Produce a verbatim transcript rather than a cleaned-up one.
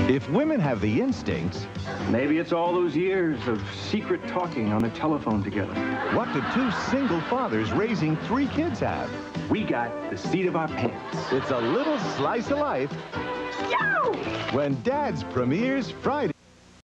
If women have the instincts, maybe it's all those years of secret talking on the telephone together. What do two single fathers raising three kids have? We got the seat of our pants. It's a little slice of life. Yo! When Dad's premieres Friday.